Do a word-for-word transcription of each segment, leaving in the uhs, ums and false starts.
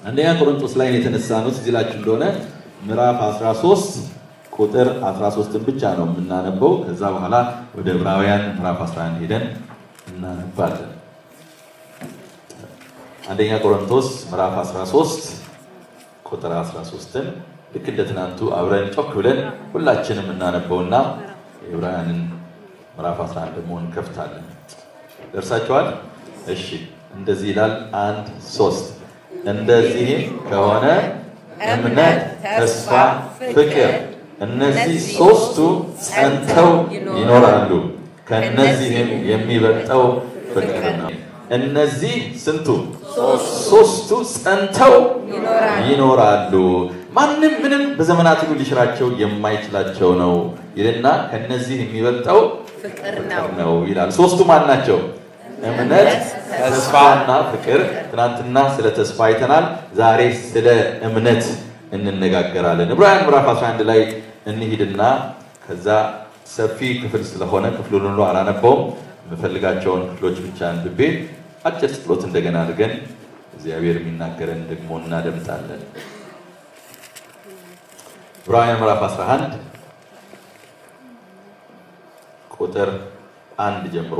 አንደኛ ቆሮንቶስ ላይ የተነሳነው ሲላችሁ እንደሆነ ምዕራፍ አስራ ሶስት ቁጥር አስራ ሶስት ብቻ ነው የምናነበው ከዛ በኋላ ወደ ዕብራውያን ምዕራፍ አስራ አንድ ሄደን እናነባለን አንደኛ ቆሮንቶስ ምዕራፍ አስራ ሶስት ቁጥር አስራ ሶስትን ልክ እንደትናንቱ አብረን ጮክ ብለን ሁላችንም እናነበውና ዕብራውያንን ምዕራፍ አስራ አንድ ደግሞ እንከፍታለን ደርሳችኋል እሺ እንደዚህ ይላል አንድ ሶስት እንደዚህ ከሆነ እምነት ተስፋ ፍቅር እነዚህ ሶስቱ ጸንተው ይኖራሉ ከነዚህም የሚበልጠው ፍቅር ነው እነዚህ ስንቱ ሶስቱ ጸንተው ይኖራሉ ማንንም ምንም በዘመናት ሁሉ ሊሽራቸው የማይችላቸው ነው ይልና ከነዚህ የሚበልጠው ፍቅር ነው ይላል ሶስቱ ማን ናቸው እምነት ተስፋና ፍቅር ትናንትና ስለ ተስፋ አይተናል ዛሬ ስለ እምነት እንነጋገራለን ዕብራውያን ምዕራፍ አስራ አንድ ላይ እንሂድና ከዛ ሰፊ ክፍል ስለሆነ ክፍሉን ሁሉ አላነበውም መፈልጋቸውን ክፍሎች ብቻ አንብቤ አጭር ጸሎት እንደገና አድርገን እግዚአብሔር የሚናገረን ደግሞ እናደምጣለን ዕብራውያን ምዕራፍ አስራ አንድ ቁጥር አንድ ጀምሮ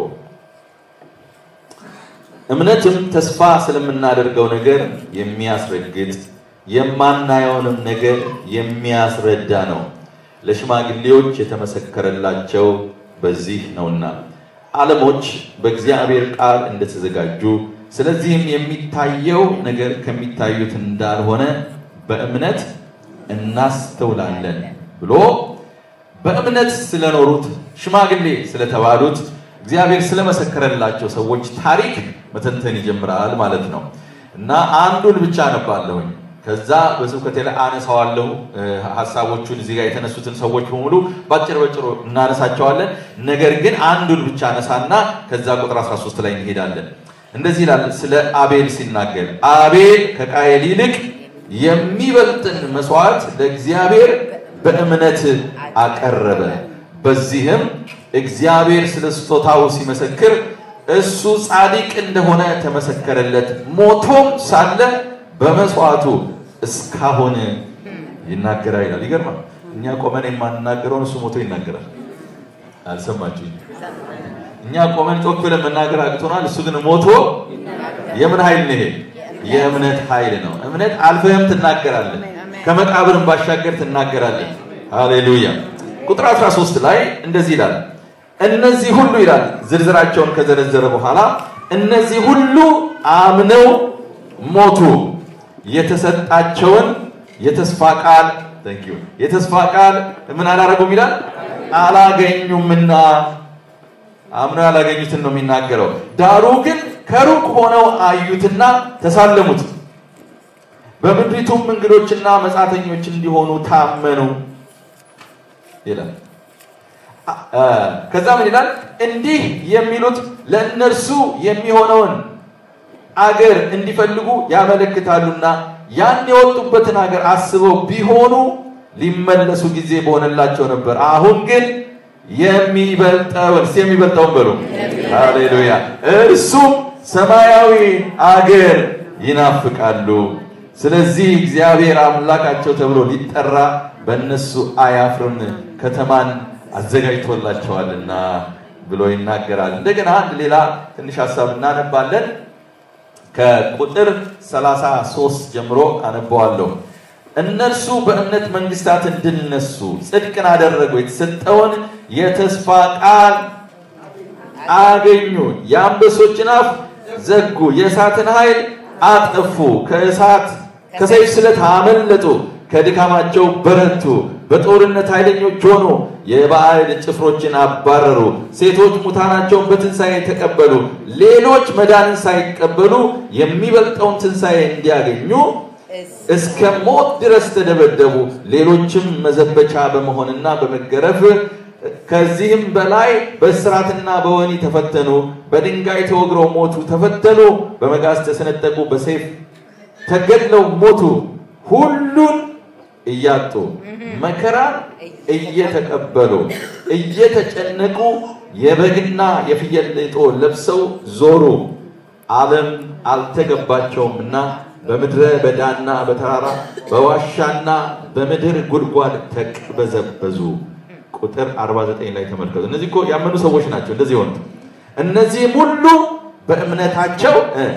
እምነትም ተስፋ ስለምናደርገው ነገር የሚያስረግጥ የማናየውንም ነገር የሚያስረዳ ነው ለሽማግሌዎች የተመሰከረላቸው በዚህ ነውና ዓለሞች በእግዚአብሔር ቃል እንደተዘጋጁ ስለዚህም የሚታየው ነገር ከሚታዩት እንዳልሆነ በእምነት እናስተውላለን ብሎ በእምነት ስለኖሩት ሽማግሌ ስለተባሉት እግዚአብሔር ስለመሰከረላቸው ሰዎች ታሪክ መተንተን ይጀምራል ማለት ነው እና አንዱን ብቻ ነባለሁ ከዛ በስብከቴ ላይ አነሳዋለሁ ሐሳቦቹን እዚህ ጋር የተነሱትን ሰዎች በሙሉ ባጭር ባጭሩ እናነሳቸዋለን ነገር ግን አንዱን ብቻ አነሳና ከዛ ቁጥር አስራ ሶስት ላይ እንሄዳለን እንደዚህ ይላል ስለ አቤል ሲናገር አቤል ከቃየል ይልቅ የሚበልጥን መስዋዕት ለእግዚአብሔር በእምነት አቀረበ በዚህም እግዚአብሔር ስለ ስጦታው ሲመሰክር እሱ ጻድቅ እንደሆነ ተመሰከረለት ሞቶም ሳለ በመስዋዕቱ እስካሁን ይናገራል ይላል ይገርማል እኛ ቆመን የማንናገረው እሱ ሞቶ ይናገራል አልሰማችሁኝ እኛ ቆመን ጮክ ብለን መናገር አቅቶናል እሱ ግን ሞቶ የምን ኃይል ነው የእምነት ኃይል ነው እምነት አልፈህም ትናገራለህ ከመቃብርም ባሻገር ትናገራለህ ሃሌሉያ ቁጥር አስራ ሶስት ላይ እንደዚህ ይላል እነዚህ ሁሉ ይላል ዝርዝራቸውን ከዘረዘረ በኋላ እነዚህ ሁሉ አምነው ሞቱ የተሰጣቸውን የተስፋ ቃል thank you የተስፋ ቃል ምን አላረጉም ይላል አላገኙምና አምነው ያላገኙትን ነው የሚናገረው ዳሩ ግን ከሩቅ ሆነው አዩትና ተሳለሙት በምድሪቱም እንግዶችና መጻተኞች እንዲሆኑ ታመኑ ይላል ከዛ ምን ይላል እንዲህ የሚሉት ለእነርሱ የሚሆነውን አገር እንዲፈልጉ ያመለክታሉና ያን የወጡበትን አገር አስበው ቢሆኑ ሊመለሱ ጊዜ በሆነላቸው ነበር አሁን ግን የሚበልጠው የሚበልጠው በሉ ሃሌሉያ እርሱ ሰማያዊ አገር ይናፍቃሉ ስለዚህ እግዚአብሔር አምላካቸው ተብሎ ሊጠራ በእነሱ አያፍርም ከተማን አዘጋጅቶላቸዋልና ብሎ ይናገራል እንደገና አንድ ሌላ ትንሽ ሐሳብ እናነባለን ከቁጥር ሰላሳ ሶስት ጀምሮ አነባዋለሁ እነርሱ በእምነት መንግስታት እንድንነሱ ጽድቅን አደረጉ የተሰጠውን የተስፋ ቃል አገኙ የአንበሶችን አፍ ዘጉ የእሳትን ኃይል አጠፉ ከእሳት ከሰይፍ ስለት አመለጡ ከድካማቸው በረቱ በጦርነት ኃይለኞች ሆኑ የባዕድ ጭፍሮችን አባረሩ ሴቶች ሙታናቸውን በትንሳኤ ተቀበሉ ሌሎች መዳንን ሳይቀበሉ የሚበልጠውን ትንሳኤ እንዲያገኙ እስከ ሞት ድረስ ተደበደቡ ሌሎችም መዘበቻ በመሆንና በመገረፍ ከዚህም በላይ በእስራትና በወህኒ ተፈተኑ በድንጋይ ተወግረው ሞቱ ተፈተኑ በመጋዝ ተሰነጠቁ በሰይፍ ተገድለው ሞቱ ሁሉን እያጡ መከራ እየተቀበሉ እየተጨነቁ የበግና የፍየል ሌጦ ለብሰው ዞሩ ዓለም አልተገባቸውምና በምድረ በዳና በተራራ በዋሻና በምድር ጉድጓድ ተቅበዘበዙ ቁጥር አርባ ዘጠኝ ላይ ተመልከቱ እነዚህ እኮ ያመኑ ሰዎች ናቸው እንደዚህ ሆኑት እነዚህ ሁሉ በእምነታቸው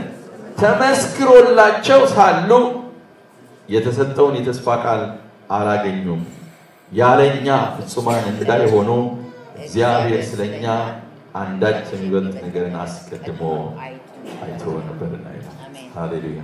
ተመስክሮላቸው ሳሉ የተሰጠውን የተስፋ ቃል አላገኙም ያለኛ ፍጹማን እንዳይሆኑ እግዚአብሔር ስለኛ አንዳች የሚበልጥ ነገርን አስቀድሞ አይቶ ነበርና ሃሌሉያ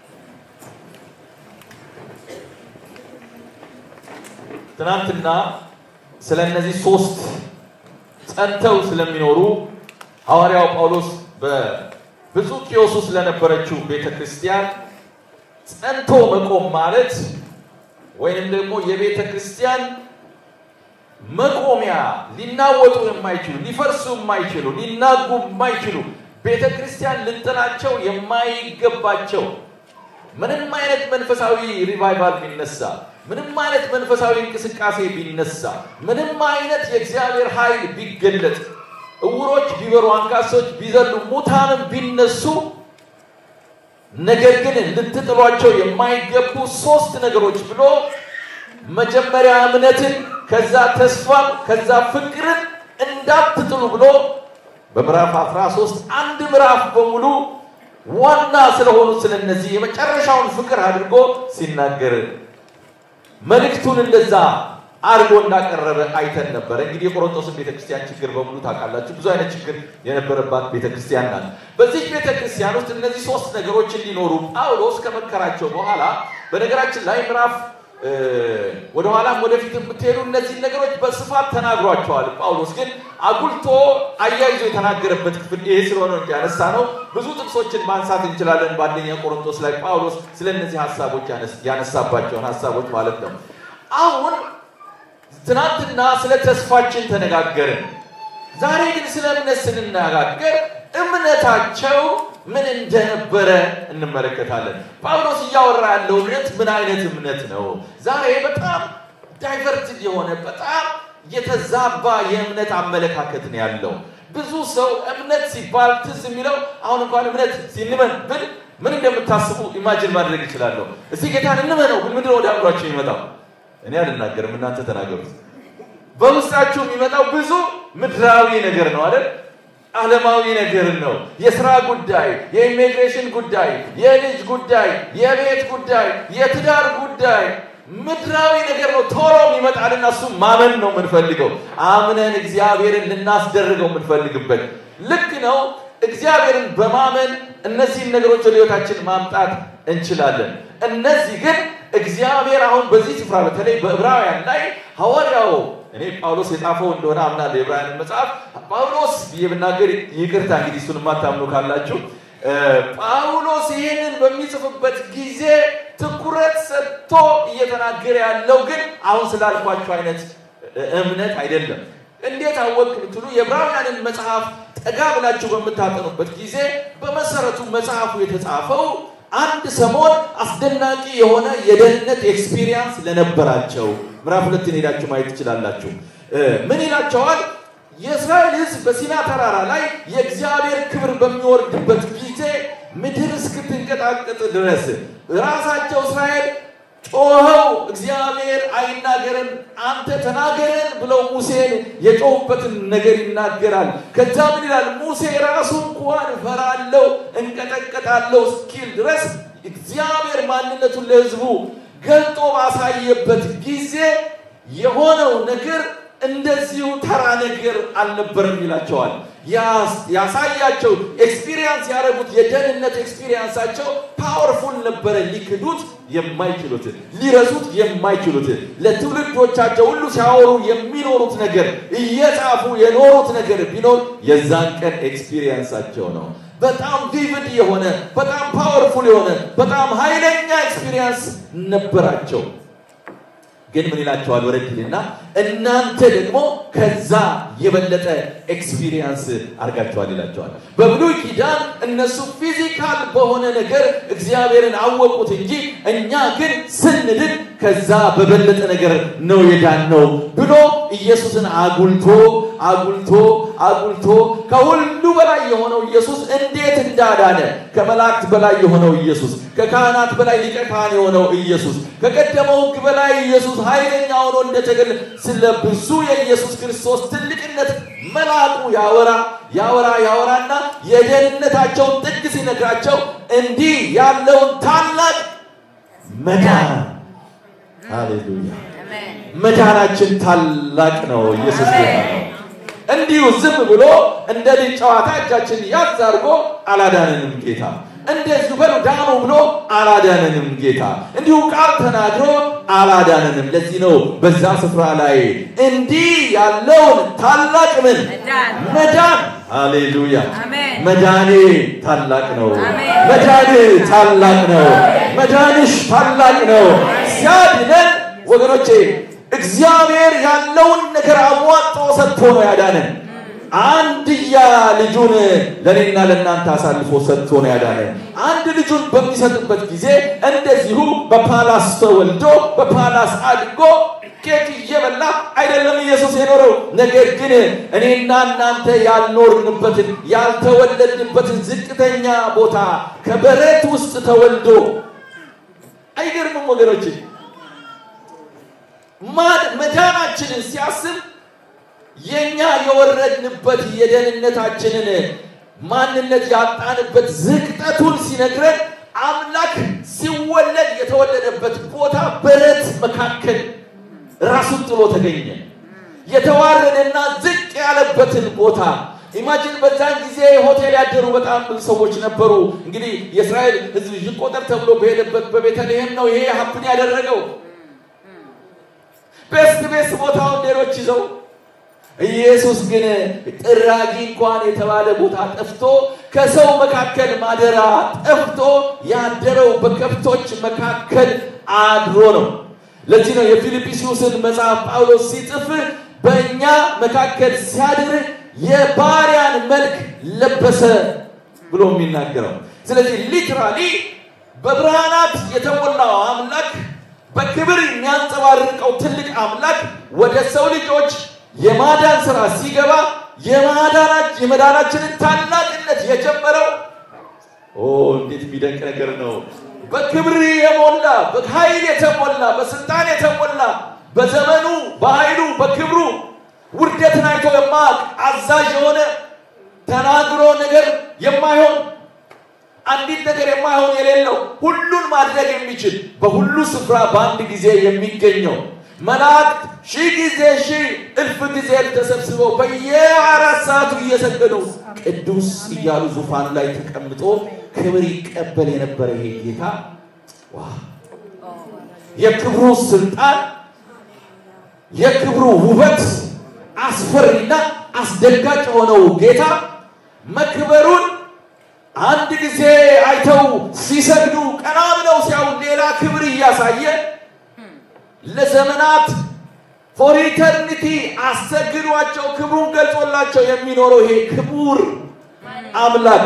ትናንትና ስለነዚህ ሶስት ጸንተው ስለሚኖሩ ሐዋርያው ጳውሎስ በብዙ ኪዮስ ስለነበረችው ቤተክርስቲያን ጸንቶ መቆም ማለት ወይንም ደግሞ የቤተክርስቲያን መቆሚያ ሊናወጡ የማይችሉ ሊፈርሱ የማይችሉ ሊናጉ የማይችሉ ቤተክርስቲያን ልጥላቸው የማይገባቸው ምንም አይነት መንፈሳዊ ሪቫይቫል ቢነሳ ምንም አይነት መንፈሳዊ እንቅስቃሴ ቢነሳ ምንም አይነት የእግዚአብሔር ኃይል ቢገለጥ እውሮች ቢበሩ አንካሶች ቢዘሉ ሙታንም ቢነሱ ነገር ግን ልትጥሏቸው የማይገቡ ሶስት ነገሮች ብሎ መጀመሪያ እምነትን ከዛ ተስፋ ከዛ ፍቅርን እንዳትጥሉ ብሎ በምዕራፍ አስራ ሶስት አንድ ምዕራፍ በሙሉ ዋና ስለሆኑ ስለነዚህ የመጨረሻውን ፍቅር አድርጎ ሲናገር መልእክቱን እንደዛ አርጎ እንዳቀረበ አይተን ነበር እንግዲህ የቆሮንቶስን ቤተክርስቲያን ችግር በሙሉ ታውቃላችሁ ብዙ አይነት ችግር የነበረባት ቤተክርስቲያን ናት በዚህ ቤተክርስቲያን ውስጥ እነዚህ ሶስት ነገሮች እንዲኖሩ ጳውሎስ ከመከራቸው በኋላ በነገራችን ላይ ምዕራፍ ወደ ኋላም ወደፊትም ብትሄዱ እነዚህ ነገሮች በስፋት ተናግሯቸዋል ጳውሎስ ግን አጉልቶ አያይዞ የተናገረበት ክፍል ይሄ ስለሆነ ያነሳ ነው ብዙ ጥቅሶችን ማንሳት እንችላለን በአንደኛ ቆሮንቶስ ላይ ጳውሎስ ስለነዚህ ሐሳቦች ያነሳባቸውን ሐሳቦች ማለት ነው አሁን ትናንትና ስለ ተስፋችን ተነጋገርን ዛሬ ግን ስለ እምነት ስንነጋገር እምነታቸው ምን እንደነበረ እንመለከታለን ጳውሎስ ያወራ ያለው እምነት ምን አይነት እምነት ነው ዛሬ በጣም ዳይቨርትድ የሆነ በጣም የተዛባ የእምነት አመለካከት ነው ያለው ብዙ ሰው እምነት ሲባል ትዝ የሚለው አሁን እንኳን እምነት ሲንመን ብል ምን እንደምታስቡ ኢማጂን ማድረግ ይችላል እስቲ ጌታን እንመነው ግን ምንድነው ወደ አእምሯችሁ የሚመጣው እኔ አልናገርም እናንተ ተናገሩት በውስጣችሁ የሚመጣው ብዙ ምድራዊ ነገር ነው አይደል ዓለማዊ ነገር ነው የሥራ ጉዳይ የኢሚግሬሽን ጉዳይ የልጅ ጉዳይ የቤት ጉዳይ የትዳር ጉዳይ ምድራዊ ነገር ነው ቶሎ ይመጣልና እሱ ማመን ነው የምንፈልገው አምነን እግዚአብሔርን ልናስደርገው የምንፈልግበት ልክ ነው እግዚአብሔርን በማመን እነዚህ ነገሮች ለህይወታችን ማምጣት እንችላለን እነዚህ ግን እግዚአብሔር አሁን በዚህ ስፍራ በተለይ በዕብራውያን ላይ ሐዋርያው እኔ ጳውሎስ የጻፈው እንደሆነ አምናለሁ የዕብራውያን መጽሐፍ ጳውሎስ ይብናገር ይቅርታ እንግዲህ እሱን ማታምኑ ካላችሁ ጳውሎስ ይሄንን በሚጽፍበት ጊዜ ትኩረት ሰጥቶ እየተናገረ ያለው ግን አሁን ስላልኳችሁ አይነት እምነት አይደለም እንዴት አወቅ ብትሉ የዕብራውያንን መጽሐፍ ጠጋ ብላችሁ በመታጠኑበት ጊዜ በመሰረቱ መጽሐፉ የተጻፈው አንድ ሰሞን አስደናቂ የሆነ የደህንነት ኤክስፒሪየንስ ለነበራቸው ምዕራፍ ሁለት ሄዳችሁ ማየት ትችላላችሁ ምን ይላቸዋል የእስራኤል ሕዝብ በሲና ተራራ ላይ የእግዚአብሔር ክብር በሚወርድበት ጊዜ ምድር እስክትንቀጠቀጥ ድረስ ራሳቸው እስራኤል ጮኸው እግዚአብሔር አይናገረን አንተ ተናገረን ብለው ሙሴን የጮሁበትን ነገር ይናገራል ከዛ ምን ይላል ሙሴ ራሱ እንኳን ፈራለው እንቀጠቀጣለው እስኪል ድረስ እግዚአብሔር ማንነቱን ለሕዝቡ ገልጦ ባሳየበት ጊዜ የሆነው ነገር እንደዚሁ ተራ ነገር አልነበረም ይላቸዋል ያሳያቸው ኤክስፒሪየንስ ያደረጉት የደህንነት ኤክስፒሪየንሳቸው ፓወርፉል ነበር ሊክዱት የማይችሉት ሊረሱት የማይችሉት ለትውልዶቻቸው ሁሉ ሲያወሩ የሚኖሩት ነገር እየጻፉ የኖሩት ነገር ቢኖር የዛን ቀን ኤክስፒሪየንሳቸው ነው በጣም ቪቪድ የሆነ በጣም ፓወርፉል የሆነ በጣም ኃይለኛ ኤክስፒሪየንስ ነበራቸው ግን ምን ይላቸዋል ወረድልና እናንተ ደግሞ ከዛ የበለጠ ኤክስፒሪየንስ አርጋቸዋል ይላቸዋል በብሉይ ኪዳን እነሱ ፊዚካል በሆነ ነገር እግዚአብሔርን አወቁት እንጂ እኛ ግን ስንድን ከዛ በበለጠ ነገር ነው የዳነው ብሎ ኢየሱስን አጉልቶ አጉልቶ አጉልቶ ከሁሉ በላይ የሆነው ኢየሱስ እንዴት እንዳዳነ ከመላእክት በላይ የሆነው ኢየሱስ ከካህናት በላይ ሊቀ ካህን የሆነው ኢየሱስ ከቀደመው ሕግ በላይ ኢየሱስ ኃይለኛ ሆኖ እንደተገለጠ ስለ ብዙ የኢየሱስ ክርስቶስ ትልቅነት መልአኩ ያወራ ያወራ ያወራና የደህንነታቸውን ጥግ ሲነግራቸው እንዲህ ያለውን ታላቅ መዳን ሃሌሉያ መዳናችን ታላቅ ነው ኢየሱስ ጌታ ነው እንዲሁ ዝም ብሎ እንደ ልጅ ጨዋታ እጃችን ያዝ አድርጎ አላዳነንም ጌታ እንደዚህ በሉ ዳኑ ብሎ አላዳነንም ጌታ እንዲሁ ቃል ተናግሮ አላዳነንም ለዚህ ነው በዛ ስፍራ ላይ እንዲህ ያለውን ታላቅ ምን መዳን ሃሌሉያ መዳኔ ታላቅ ነው መዳኔ ታላቅ ነው መዳንሽ ታላቅ ነው ሲያድነን ወገኖቼ እግዚአብሔር ያለውን ነገር አሟጦ ሰጥቶ ነው ያዳነን አንድያ ልጁን ለኔና ለናንተ አሳልፎ ሰጥቶ ነው ያዳነን አንድ ልጁን በሚሰጥበት ጊዜ እንደዚሁ በፓላስ ተወልዶ በፓላስ አድጎ ኬክ እየበላ አይደለም ኢየሱስ የኖረው ነገር ግን እኔና እናንተ ያልኖርንበትን ያልተወለድንበትን ዝቅተኛ ቦታ ከበረት ውስጥ ተወልዶ አይገርምም ወገኖቼ መዳናችንን ሲያስብ የኛ የወረድንበት የደህንነታችንን ማንነት ያጣንበት ዝቅጠቱን ሲነግረን አምላክ ሲወለድ የተወለደበት ቦታ በረት መካከል ራሱን ጥሎ ተገኘ የተዋረደና ዝቅ ያለበትን ቦታ ኢማጂን በዛን ጊዜ ሆቴል ያደሩ በጣም ብዙ ሰዎች ነበሩ እንግዲህ የእስራኤል ሕዝብ ይቆጠር ተብሎ በሄደበት በቤተልሔም ነው ይሄ ሀፕን ያደረገው በስት በስት ቦታውን ሌሎች ይዘው ኢየሱስ ግን ጥራጊ እንኳን የተባለ ቦታ ጠፍቶ ከሰው መካከል ማደራ ጠፍቶ ያደረው በከብቶች መካከል አድሮ ነው ለዚህ ነው የፊልጵስዩስን መጽሐፍ ጳውሎስ ሲጽፍ በእኛ መካከል ሲያድር የባሪያን መልክ ለበሰ ብሎ የሚናገረው ስለዚህ ሊትራሊ በብርሃናት የተሞላው አምላክ በክብር የሚያንጸባርቀው ትልቅ አምላክ ወደ ሰው ልጆች የማዳን ሥራ ሲገባ የማዳናች የመዳናችንን ታላቅነት የጀመረው ኦ እንዴት የሚደንቅ ነገር ነው በክብር የሞላ በኃይል የተሞላ በስልጣን የተሞላ በዘመኑ በኃይሉ በክብሩ ውርደትን አይቶ የማያውቅ አዛዥ የሆነ ተናግሮ ነገር የማይሆን አንዲት ነገር የማይሆን የሌለው ሁሉን ማድረግ የሚችል በሁሉ ስፍራ በአንድ ጊዜ የሚገኘው መላእክት ሺህ ጊዜ ሺህ እልፍ ጊዜ ተሰብስበው በየአራት ሰዓቱ እየሰገዱ ቅዱስ እያሉ ዙፋን ላይ ተቀምጦ ክብር ይቀበል የነበረ ይሄ ጌታ ዋ የክብሩ ስልጣን የክብሩ ውበት አስፈሪና አስደንጋጭ ሆነው ጌታ መክበሩን አንድ ጊዜ አይተው ሲሰግዱ ቀና ብለው ሲያዩ ሌላ ክብር እያሳየ ለዘመናት for eternity አሰግዷቸው ክብሩን ገልጾላቸው የሚኖረው ይሄ ክቡር አምላክ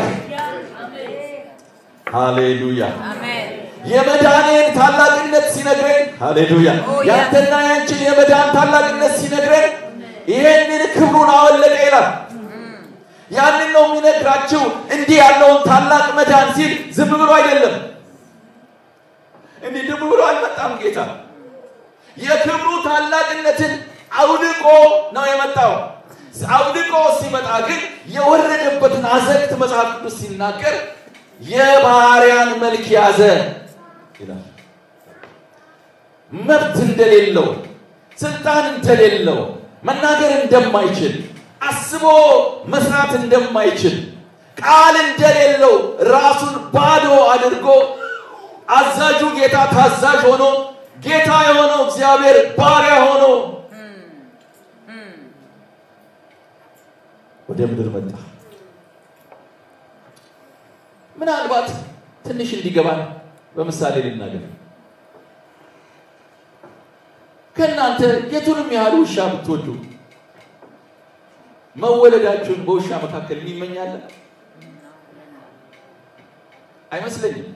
ሃሌሉያ አሜን የመዳንን ታላቅነት ሲነግረን ሃሌሉያ ያንተና ያንቺን የመዳን ታላቅነት ሲነግረን ይሄንን ክብሩን አወለቀ ይላል ያንን ነው የሚነግራችሁ እንዲህ ያለውን ታላቅ መዳን ሲል ዝም ብሎ አይደለም እንዲህ ዝም ብሎ አልመጣም ጌታ የክብሩ ታላቅነትን አውልቆ ነው የመጣው አውልቆ ሲመጣ ግን የወረደበትን አዘቅት መጽሐፍ ቅዱስ ሲናገር የባሪያን መልክ ያዘ ይላል መብት እንደሌለው ስልጣን እንደሌለው መናገር እንደማይችል አስቦ መስራት እንደማይችል ቃል እንደሌለው ራሱን ባዶ አድርጎ አዛዡ ጌታ ታዛዥ ሆኖ ጌታ የሆነው እግዚአብሔር ባሪያ ሆኖ ወደ ምድር መጣ ምናልባት ትንሽ እንዲገባን በምሳሌ ልናገር ከናንተ የቱንም ያህል ውሻ ብትወዱ መወለዳችሁን በውሻ መካከል ይመኛል አይመስለኝም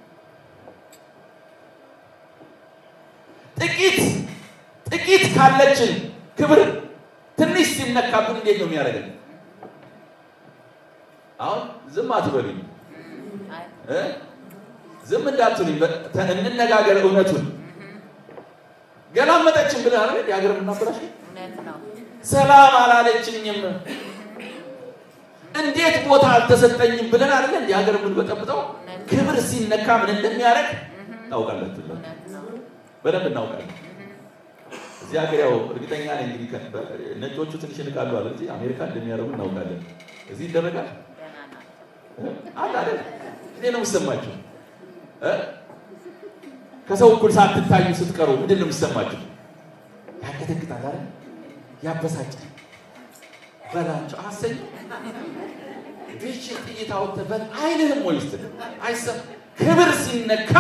ጥቂት ጥቂት ካለችን ክብር ትንሽ ሲነካብን እንዴት ነው የሚያደርገን አሁን ዝም አትበሉኝ እ ዝም እንዳትሉኝ እንነጋገር እውነቱን ገላመጠችን ብለህ አይደል ያገር ምናበራሽ እውነት ነው ሰላም አላለችኝም እንዴት ቦታ አልተሰጠኝም ብለን አይደል እንዴ ያገር ምን በጠብጠው ክብር ሲነካ ምን እንደሚያረግ ታውቃላችሁ በደንብ እናውቃለን እዚህ ሀገር ያው እርግጠኛ ነኝ እንግዲህ ነጮቹ ትንሽ ልካሉ አይደል እዚህ አሜሪካ እንደሚያረጉ እናውቃለን እዚህ ይደረጋል አላ አይደል እኔ ነው የምሰማችሁ እ ከሰው እኩል ሳትታዩ ስትቀሩ ምንድነው የምሰማችሁ ያከተክታል አይደል ያበሳጫል በላቸው አሰኝ ቢች ጥይታው ተበል አይልህም ወይስ አይሰም ክብር ሲነካ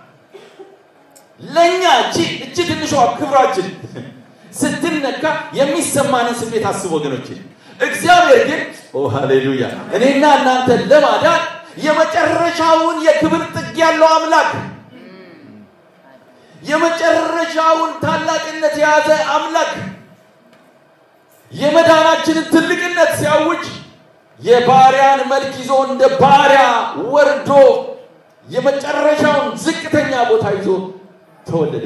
ለኛ እቺ እቺ ትንሿ ክብራችን ስትነካ የሚሰማንን ስሜት አስቡ ወገኖቼ እግዚአብሔር ግን ኦ ሃሌሉያ እኔና እናንተ ለማዳን የመጨረሻውን የክብር ጥግ ያለው አምላክ የመጨረሻውን ታላቅነት የያዘ አምላክ የመዳናችንን ትልቅነት ሲያውጅ የባሪያን መልክ ይዞ እንደ ባሪያ ወርዶ የመጨረሻውን ዝቅተኛ ቦታ ይዞ ተወለደ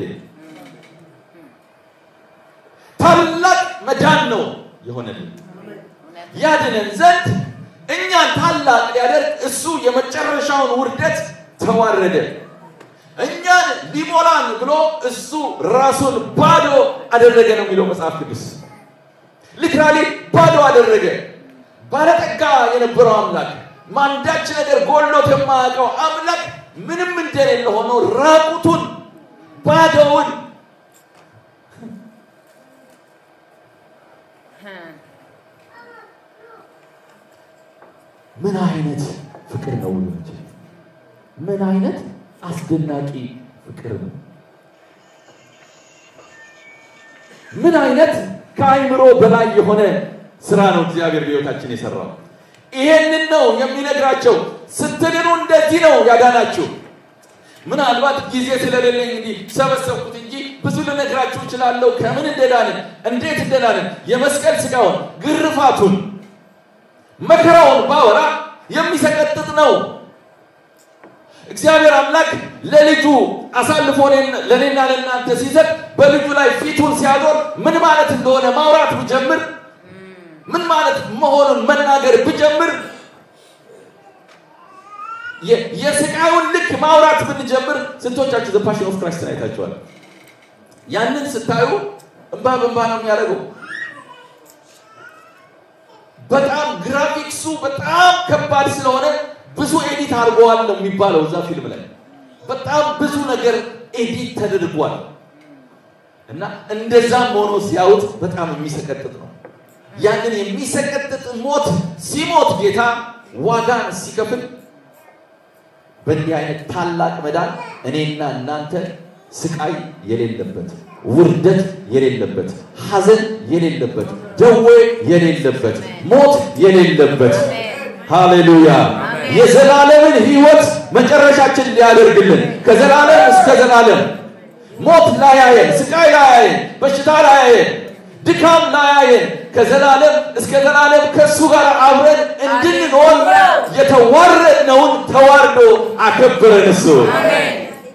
ታላቅ መዳን ነው የሆነልን ያድነን ዘንድ እኛን ታላቅ ሊያደርግ እሱ የመጨረሻውን ውርደት ተዋረደ እኛን ሊሞላን ብሎ እሱ ራሱን ባዶ አደረገ ነው የሚለው መጽሐፍ ቅዱስ ሊትራሊ ባዶ አደረገ ባለጠጋ የነበረው አምላክ ማንዳች ነገር ጎሎት የማያውቀው አምላክ ምንም እንደሌለ ሆኖ ራቁቱን ባዶውን ምን አይነት ፍቅር ነው ወንጀ ምን አይነት አስደናቂ ፍቅር ነው ምን አይነት ከአይምሮ በላይ የሆነ ስራ ነው እግዚአብሔር በሕይወታችን የሰራው ይሄንን ነው የሚነግራቸው ስትድኑ እንደዚህ ነው ያዳናችሁ ምናልባት ጊዜ ስለሌለኝ እንጂ ሰበሰብኩት እንጂ ብዙ ልነግራችሁ እችላለሁ ከምን እንደዳንን እንዴት እንደዳንን የመስቀል ስጋውን ግርፋቱን መከራውን ባወራ የሚሰቀጥጥ ነው እግዚአብሔር አምላክ ለልጁ አሳልፎ ለኔና ለናንተ ሲሰጥ በልጁ ላይ ፊቱን ሲያዞር ምን ማለት እንደሆነ ማውራት ብጀምር ምን ማለት መሆኑን መናገር ብጀምር የስቃዩን ልክ ማውራት ብንጀምር ስንቶቻችሁ ዘ ፓሽን ኦፍ ክራይስት አይታችኋል ያንን ስታዩ እንባ በእንባ ነው የሚያደርገው በጣም ግራፊክሱ በጣም ከባድ ስለሆነ ብዙ ኤዲት አድርገዋል ነው የሚባለው እዛ ፊልም ላይ በጣም ብዙ ነገር ኤዲት ተደርጓል እና እንደዛም ሆኖ ሲያውት በጣም የሚሰቀጥጥ ነው ያንን የሚሰቀጥጥ ሞት ሲሞት ጌታ ዋጋን ሲከፍል በእንዲህ አይነት ታላቅ መዳን እኔና እናንተ ስቃይ የሌለበት ውርደት የሌለበት ሐዘን የሌለበት ደዌ የሌለበት ሞት የሌለበት ሃሌሉያ የዘላለምን ህይወት መጨረሻችን ሊያደርግልን ከዘላለም እስከ ዘላለም ሞት ላያየን ስቃይ ላያየን በሽታ ላያየን ድካም ላያየን ከዘላለም እስከ ዘላለም ከሱ ጋር አብረን እንድንኖር የተዋረድነውን ተዋርዶ አከበረን እሱ አሜን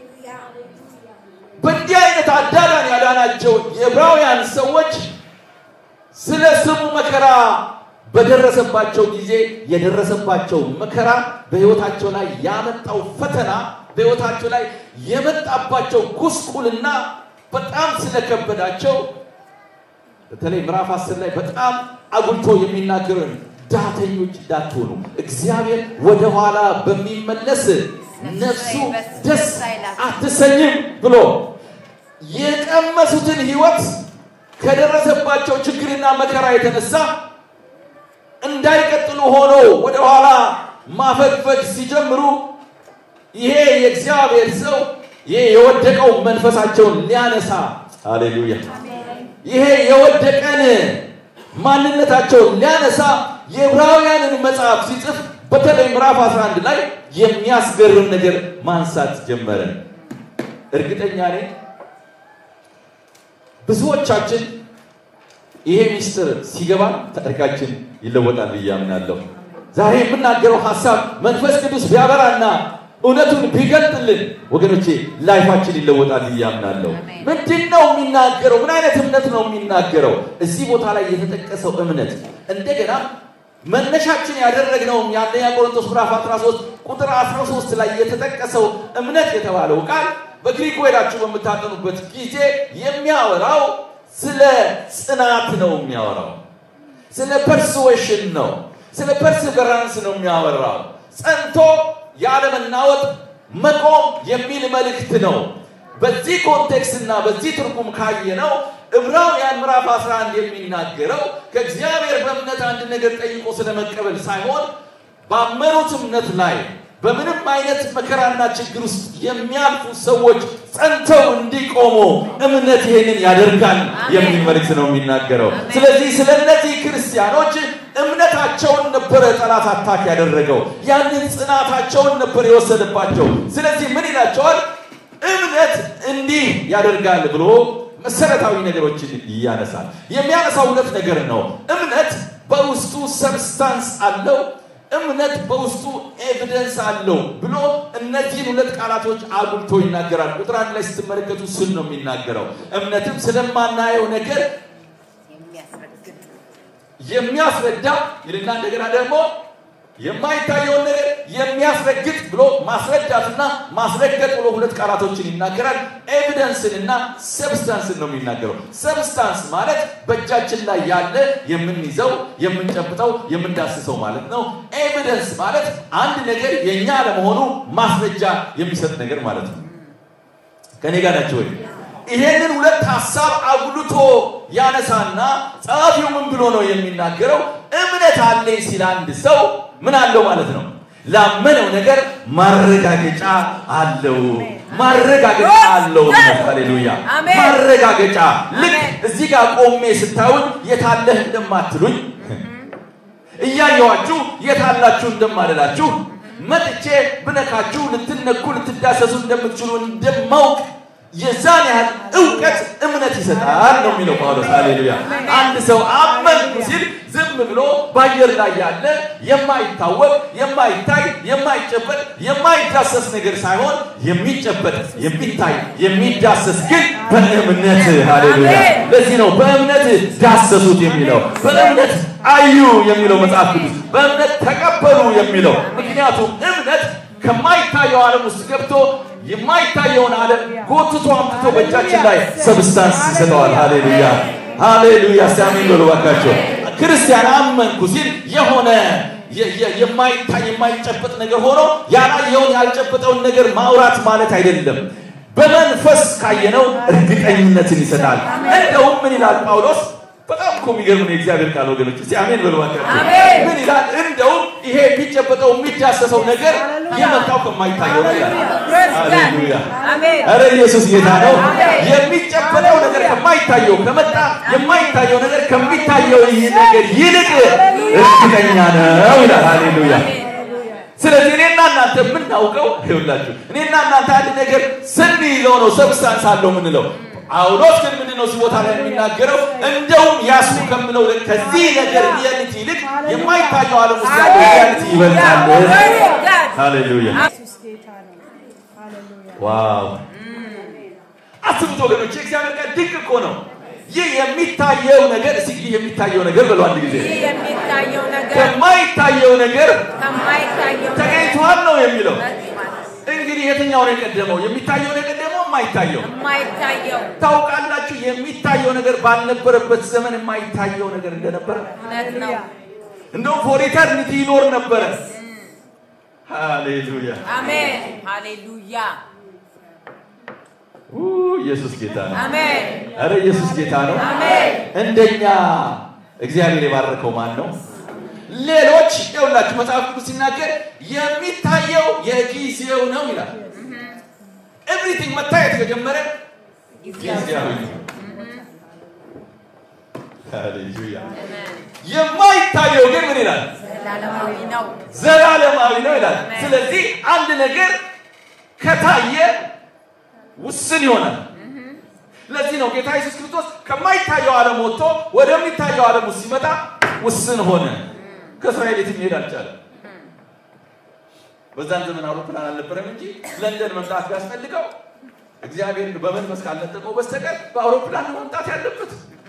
በእንዲህ አይነት አዳዳን ያዳናቸው የዕብራውያን ሰዎች ስለ ስሙ መከራ በደረሰባቸው ጊዜ የደረሰባቸው መከራ በህይወታቸው ላይ ያመጣው ፈተና በህይወታቸው ላይ የመጣባቸው ጉስቁልና በጣም ስለከበዳቸው በተለይ ምዕራፍ አስር ላይ በጣም አጉልቶ የሚናገረን ዳተኞች እንዳትሆኑ እግዚአብሔር ወደ ኋላ በሚመለስ ነፍሱ ደስ አትሰኝም ብሎ የቀመሱትን ህይወት ከደረሰባቸው ችግርና መከራ የተነሳ እንዳይቀጥሉ ሆኖ ወደ ኋላ ማፈግፈግ ሲጀምሩ ይሄ የእግዚአብሔር ሰው ይሄ የወደቀው መንፈሳቸውን ሊያነሳ ሃሌሉያ ይሄ የወደቀን ማንነታቸውን ሊያነሳ የዕብራውያንን መጽሐፍ ሲጽፍ በተለይ ምዕራፍ አስራ አንድ ላይ የሚያስገርም ነገር ማንሳት ጀመረ እርግጠኛ ነኝ ብዙዎቻችን ይሄ ሚስጥር ሲገባ ታሪካችን ይለወጣል ብያምናለሁ ዛሬ የምናገረው ሐሳብ መንፈስ ቅዱስ ቢያበራና እውነቱን ቢገልጥልን ወገኖቼ ላይፋችን ይለወጣል ያምናለሁ ምንድነው የሚናገረው ምን አይነት እምነት ነው የሚናገረው እዚህ ቦታ ላይ የተጠቀሰው እምነት እንደገና መነሻችን ያደረግነው የአንደኛ ቆሮንቶስ ምዕራፍ አስራ ሶስት ቁጥር አስራ ሶስት ላይ የተጠቀሰው እምነት የተባለው ቃል በግሪክ ወይዳችሁ በመታጠኑበት ጊዜ የሚያወራው ስለ ጽናት ነው የሚያወራው ስለ persuasion ነው ስለ perseverance ነው የሚያወራው ጸንቶ ያለመናወጥ መቆም የሚል መልእክት ነው በዚህ ኮንቴክስትና በዚህ ትርጉም ካየነው ዕብራውያን ምዕራፍ አስራ አንድ የሚናገረው ከእግዚአብሔር በእምነት አንድ ነገር ጠይቆ ስለመቀበል ሳይሆን ባመኑት እምነት ላይ በምንም አይነት መከራና ችግር ውስጥ የሚያልፉ ሰዎች ጸንተው እንዲቆሙ እምነት ይሄንን ያደርጋል የሚል መልእክት ነው የሚናገረው ስለዚህ ስለነዚህ ክርስቲያኖች እምነታቸውን ነበር ጠላት አታክ ያደረገው ያንን ጽናታቸውን ነበር የወሰደባቸው ስለዚህ ምን ይላቸዋል እምነት እንዲህ ያደርጋል ብሎ መሰረታዊ ነገሮችን ያነሳል የሚያነሳው ሁለት ነገር ነው እምነት በውስጡ ሰብስታንስ አለው እምነት በውስጡ ኤቪደንስ አለው ብሎ እነዚህን ሁለት ቃላቶች አጉልቶ ይናገራል ቁጥር አንድ ላይ ስትመለከቱ ስል ነው የሚናገረው እምነትም ስለማናየው ነገር የሚያስረግጥ የሚያስረዳ ይልና እንደገና ደግሞ የማይታየው ነገር የሚያስረግጥ ብሎ ማስረዳትና ማስረገጥ ብሎ ሁለት ቃላቶችን ይናገራል ኤቪደንስንና ሰብስታንስን ነው የሚናገረው ሰብስታንስ ማለት በእጃችን ላይ ያለ የምንይዘው የምንጨብጠው የምንዳስሰው ማለት ነው ኤቪደንስ ማለት አንድ ነገር የኛ ለመሆኑ ማስረጃ የሚሰጥ ነገር ማለት ነው ከኔ ጋር ናችሁ ወይ ይሄንን ሁለት ሐሳብ አጉልቶ ያነሳና ጻፊው ምን ብሎ ነው የሚናገረው እምነት አለኝ ሲል አንድ ሰው ምን አለው ማለት ነው ላመነው ነገር ማረጋገጫ አለው ማረጋገጫ አለው ሃሌሉያ ማረጋገጫ ልክ እዚህ ጋር ቆሜ ስታዩኝ የታለህ እንደማትሉኝ እያያችሁ የታላችሁ እንደማልላችሁ መጥቼ ብነካችሁ ልትነኩ ልትዳሰሱ እንደምትችሉ እንደማውቅ የዛን ያህል ዕውቀት እምነት ይሰጣል ነው የሚለው ጳውሎስ ሃሌሉያ አንድ ሰው አመንኩ ሲል ዝም ብሎ ባየር ላይ ያለ የማይታወቅ የማይታይ የማይጨበጥ የማይዳሰስ ነገር ሳይሆን የሚጨበጥ የሚታይ የሚዳሰስ ግን በእምነት ሃሌሉያ ለዚህ ነው በእምነት ዳሰሱት የሚለው በእምነት አዩ የሚለው መጽሐፍ ቅዱስ በእምነት ተቀበሉ የሚለው ምክንያቱም እምነት ከማይታየው ዓለም ውስጥ ገብቶ የማይታየውን ዓለም ጎትቶ አምጥቶ በእጃችን ላይ ሰብስታንስ ይሰጠዋል ሃሌሉያ ሃሌሉያ አሜን በሉ ባካችሁ ክርስቲያን አመንኩ ሲል የሆነ የማይታይ የማይጨበጥ ነገር ሆኖ ያላየውን ያልጨበጠውን ነገር ማውራት ማለት አይደለም በመንፈስ ካየነው እርግጠኝነትን ይሰጣል እንደውም ምን ይላል ጳውሎስ በጣም እኮ የሚገርም ነው እግዚአብሔር ቃል ወገኖች እስቲ አሜን በሉ ባካችሁ ምን ይላል እንደው ይሄ የሚጨበጠው የሚዳሰሰው ነገር የመጣው ከማይታየው ነው ሃሌሉያ አሜን አረ ኢየሱስ ጌታ ነው የሚጨበጠው ነገር ከማይታየው ከመጣ የማይታየው ነገር ከሚታየው ነገር ይልቅ እርግጠኛ ነው ይላል ሃሌሉያ ስለዚህ እኔና እናንተ ምናውቀው ይኸውላችሁ እኔና እናንተ አንድ ነገር ስንይዘው ነው ሰብስታንስ አለው ምንለው ጳውሎስ ግን ምንድነው ሲቦታ ላይ የሚናገረው እንደውም ያሱ ከምለው ከዚህ ነገር ሪያሊቲ ይልቅ የማይታየው ዓለም ውስጥ ያለው ሪያሊቲ ይበልጣል ሃሌሉያ ኢየሱስ ጌታ ነው ሃሌሉያ ዋው አስቡት ወገኖች እግዚአብሔር ጋር ድንቅ እኮ ነው ይህ የሚታየው ነገር እስኪ የሚታየው ነገር ብለው አንድ ጊዜ የሚታየው ነገር ከማይታየው ነገር ከማይታየው ተገኝቷል ነው የሚለው እንግዲህ የትኛው ነው የቀደመው የሚታየው ነገር ደግሞ የማይታየው የማይታየው ታውቃላችሁ የሚታየው ነገር ባልነበረበት ዘመን የማይታየው ነገር እንደነበር ነው እንደው ፎር ኢተርኒቲ ይኖር ነበር ሃሌሉያ አሜን ሃሌሉያ ኦ ኢየሱስ ጌታ ነው አሜን አረ ኢየሱስ ጌታ ነው አሜን እንደኛ እግዚአብሔር የባረከው ማን ነው ሌሎች ይኸውላችሁ መጽሐፍ ቅዱስ ሲናገር የሚታየው የጊዜው ነው ይላል everything መታየት ከጀመረ ጊዜያዊ ነው ሃሌሉያ የማይታየው ግን ምን ይላል ዘላለማዊ ነው ዘላለማዊ ነው ይላል ስለዚህ አንድ ነገር ከታየ ውስን ይሆናል ለዚህ ነው ጌታ ኢየሱስ ክርስቶስ ከማይታየው ዓለም ወጥቶ ወደሚታየው ዓለም ውስጥ ሲመጣ ውስን ሆነ ከእስራኤል የትም ሄድ አልቻለም በዛን ዘመን አውሮፕላን አልነበረም እንጂ ለንደን መምጣት ያስፈልገው እግዚአብሔር በመንፈስ ካልነጠቀው በስተቀር በአውሮፕላን መምጣት ያለበት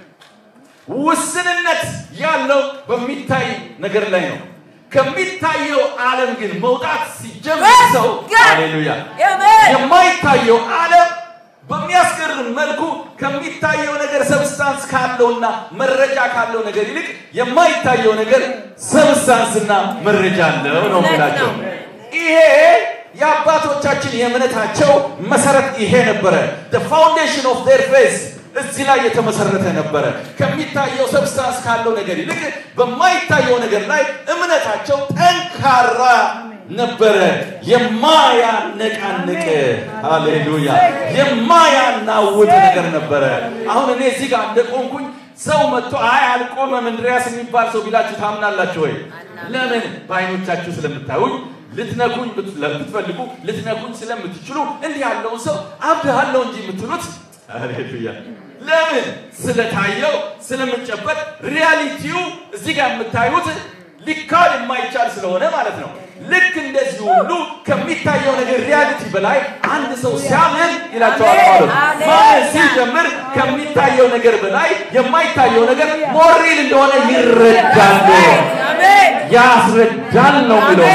ውስንነት ያለው በሚታይ ነገር ላይ ነው ከሚታየው ዓለም ግን መውጣት ሲጀምር ሰው ሃሌሉያ የማይታየው ዓለም በሚያስገርም መልኩ ከሚታየው ነገር ሰብስታንስ ካለውና መረጃ ካለው ነገር ይልቅ የማይታየው ነገር ሰብስታንስና መረጃ አለው ነው ማለት ነው ይሄ የአባቶቻችን የእምነታቸው መሰረት ይሄ ነበር the foundation of their faith እዚህ ላይ የተመሰረተ ነበር ከሚታየው ሰብስታንስ ካለው ነገር ይልቅ በማይታየው ነገር ላይ እምነታቸው ጠንካራ ነበር የማያነቃንቅ ሃሌሉያ የማያናውጥ ነገር ነበር አሁን እኔ እዚህ ጋር እንደቆምኩኝ ሰው መጥቶ አይ አልቆመም እንድሪያስ የሚባል ሰው ቢላችሁ ታምናላችሁ ወይ ለምን ባይኖቻችሁ ስለምታዩኝ ልትነኩኝ ብትፈልጉ ልትነኩኝ ስለምትችሉ እንዲህ ያለው ሰው አብደሃለው እንጂ የምትሉት ሃሌሉያ ለምን ስለታየው ስለምንጨበጥ ሪያሊቲው እዚህ ጋር የምታዩት ሊካል የማይቻል ስለሆነ ማለት ነው ልክ እንደዚህ ሁሉ ከሚታየው ነገር ሪያሊቲ በላይ አንድ ሰው ሲያምን ይላቸዋል ማለት ማለት ሲጀምር ከሚታየው ነገር በላይ የማይታየው ነገር ሞሪል እንደሆነ ይረዳል አሜን ያስረዳል ነው ብሎ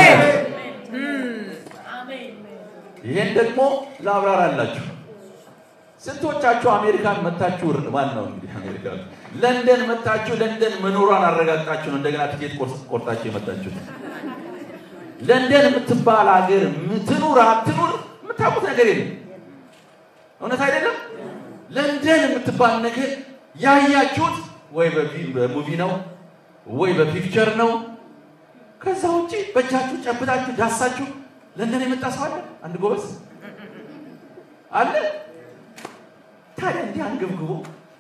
ይሄን ደግሞ ላብራራላችሁ ስንቶቻችሁ አሜሪካን መታችሁ ማን ነው እንግዲህ አሜሪካን ለንደን መታችሁ ለንደን መኖሯን አረጋግጣችሁ ነው እንደገና ትኬት ቆርጣችሁ የመጣችሁ ለንደን የምትባል ሀገር ምትኑር አትኑር የምታውቁት ነገር የለም እውነት አይደለም ለንደን የምትባል ነገር ያያችሁት ወይ በሙቪ ነው ወይ በፒክቸር ነው ከዛ ውጪ በእጃችሁ ጨብጣችሁ ዳሳችሁ ለንደን የመጣ ሰው አለ አንድ ጎበዝ አለ ታዲያ እንዲህ አንገብግቦ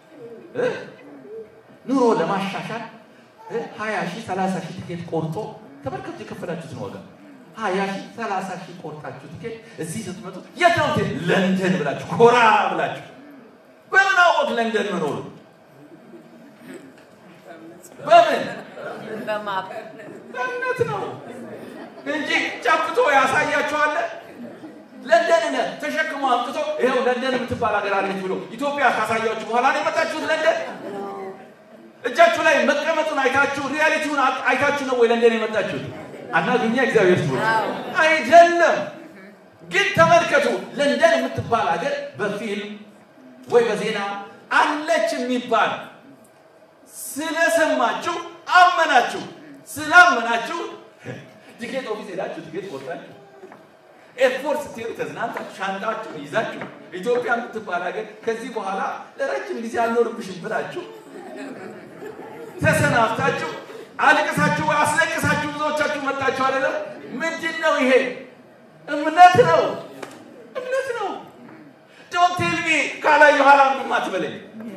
ኑሮ ለማሻሻል ሃያ ሺህ ሰላሳ ሺህ ትኬት ቆርጦ ተመልከቱ የከፈላችሁት ነው ዋጋ ሃያ ሺህ ሰላሳ ሺህ ቆርጣችሁ ትኬት እዚህ ስትመጡ የት ነው ለንደን ብላችሁ ኮራ ብላችሁ በምን አወቅ ለንደን መኖር በምን በማፕ በእምነት ነው እንጂ ጨብጦ ያሳያችኋል ለንደን ተሸክሞ አምጥቶ ይሄው ለንደን የምትባል ሀገር አለች ብሎ ኢትዮጵያ ካሳያችሁ በኋላ ነው የመጣችሁት ለንደን እጃችሁ ላይ መቀመጡን አይታችሁ ሪያሊቲውን አይታችሁ ነው ወይ ለንደን የመጣችሁት አናግኛ እግዚአብሔር ይስጥ አይደለም ግን ተመልከቱ ለንደን የምትባል ሀገር በፊልም ወይ በዜና አለች የሚባል ስለሰማችሁ አመናችሁ ስላመናችሁ ትኬት ኦፊስ ሄዳችሁ ትኬት ቆርጣችሁ ኤርፖርት ስትሄዱ ተዝናንታችሁ ሻንጣችሁ ይዛችሁ ኢትዮጵያ የምትባል ሀገር ከዚህ በኋላ ለረጅም ጊዜ አልኖርብሽም ብላችሁ ተሰናፍታችሁ አልቅሳችሁ አስለቅሳችሁ ብዙዎቻችሁ መጣችሁ አይደለም ምንድነው ይሄ እምነት ነው እምነት ነው don't tell me ካላ ዮሐና ምንም አትበለኝ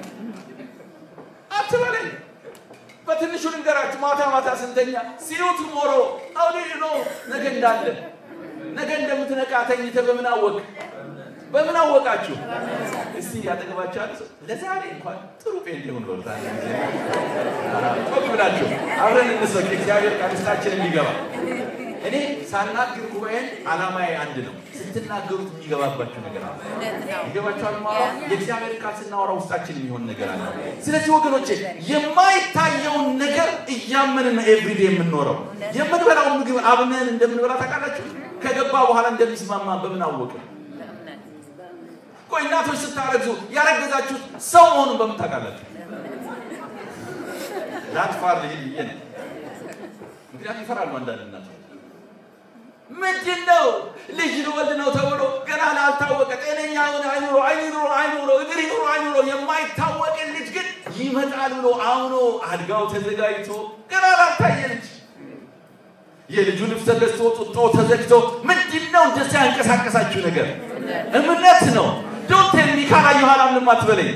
አትበለኝ በትንሹ ልንገራችሁ ማታ ማታ ስንተኛ see you tomorrow how do you know ነገ እንዳለ ነገ እንደምትነቃ ተኝተህ በምን አወቅ በምን አወቃችሁ እስቲ ያጠገባችሁ አለ ለዛሬ እንኳን ጥሩ ጴንጤ ሆኖ ወጣለ ቆም ብላችሁ አብረን እንሰክ እግዚአብሔር ካንስታችን እንዲገባ እኔ ሳናግር ጉባኤን አላማዬ አንድ ነው ስትናገሩት የሚገባባችሁ ነገር አለ ይገባችኋል ማለት የእግዚአብሔር ቃል ስናወራ ውስጣችን የሚሆን ነገር አለ ስለዚህ ወገኖቼ የማይታየውን ነገር እያመንን ኤቭሪዴ የምንኖረው የምንበላው ምግብ አብነን እንደምንበላ ታውቃላችሁ ከገባ በኋላ እንደሚስማማ በምን አወቀ ቆይ እናቶች ስታረግዙ ያረገዛችሁ ሰው ሆኖ በምን ታውቃላችሁ ዳትፋር ይሄን ምክንያቱም ይፈራሉ አንዳንድ እናቶች ምንድነው ልጅ ወልድ ነው ተብሎ ገና ላልታወቀ ጤነኛ ሆነ አይኑሮ አይኑሮ አይኑሮ እግሪ ኑሮ አይኑሮ የማይታወቅ ልጅ ግን ይመጣል ብሎ አሁን አድጋው ተዘጋጅቶ ገና ላልታየ ልጅ የልጁ ልብስ ተገዝቶ ጡጦ ተዘግቶ ምንድነው እንደዚህ ያንቀሳቀሳችሁ ነገር እምነት ነው don't tell me ካላ ዮሐና ምንም አትበለኝ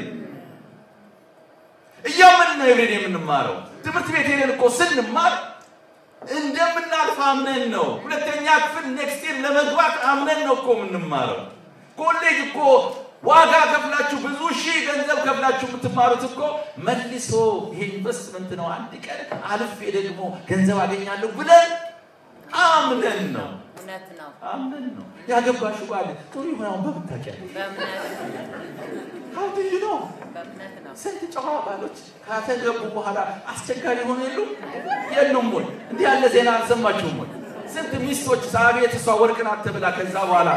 እያመን ነው ኤቭሪዴ የምንማረው ትምህርት ቤት ሄደን እኮ ስንማር እንደምናልፍ አምነን ነው ሁለተኛ ክፍል ኔክስት ይር ለመግባት አምነን ነው እኮ የምንማረው ኮሌጅ እኮ ዋጋ ከፍላችሁ ብዙ ሺህ ገንዘብ ከፍላችሁ የምትማሩት እኮ መልሶ ይሄ ኢንቨስትመንት ነው አንድ ቀን አልፌ ደግሞ ገንዘብ አገኛለሁ ብለን አምነን ነው በእምነት ነው አምነን ነው ያገባሽው ባል ጥሩ ይሆናል በምታውቂያለሽ በእምነት How do you know በእምነት ነው ስንት ጨዋ ባሎች ካተገቡ በኋላ አስቸጋሪ ሆነ የሉም የሉም ወይ እንዴ ያለ ዜና አልሰማችሁም ወይ ስንት ሚስቶች ሳቤት እሷ ወርቅን አትብላ ከዛ በኋላ